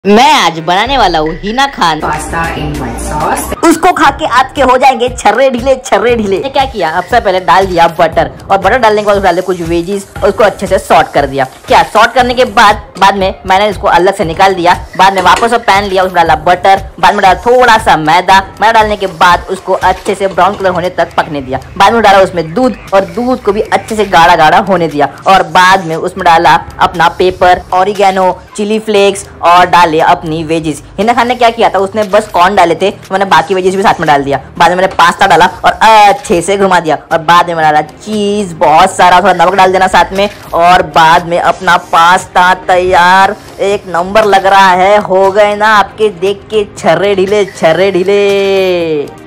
मैं आज बनाने वाला हूँ Hina Khan pasta in white sauce. उसको खा के आपके हो जाएंगे छर्रे ढीले छर्रे ढीले। क्या किया, सबसे पहले डाल दिया बटर और बटर डालने के बाद डाले कुछ वेजीज और उसको अच्छे से सॉट कर दिया। क्या सॉट करने के बाद में मैंने इसको अलग से निकाल दिया। बाद में वापस पैन लिया, उसमें डाला बटर, बाद में डाला थोड़ा सा मैदा डालने के बाद उसको अच्छे से ब्राउन कलर होने तक पकने दिया। बाद में डाला उसमें दूध और दूध को भी अच्छे से गाढ़ा गाढ़ा होने दिया और बाद में उसमें डाला अपना पेपर, ऑरिगेनो, चिली फ्लेक्स और डाले अपनी वेजीज। हिना खान ने क्या किया था, उसने बस कॉर्न डाले थे, मैंने बाकी वेजीज भी साथ में डाल दिया। बाद में मैंने पास्ता डाला और अच्छे से घुमा दिया और बाद में मैंने डाला चीज बहुत सारा, थोड़ा नमक डाल देना साथ में और बाद में अपना पास्ता तैयार। एक नंबर लग रहा है, हो गए ना आपके देख के छर्रे ढीले छर्रे ढीले।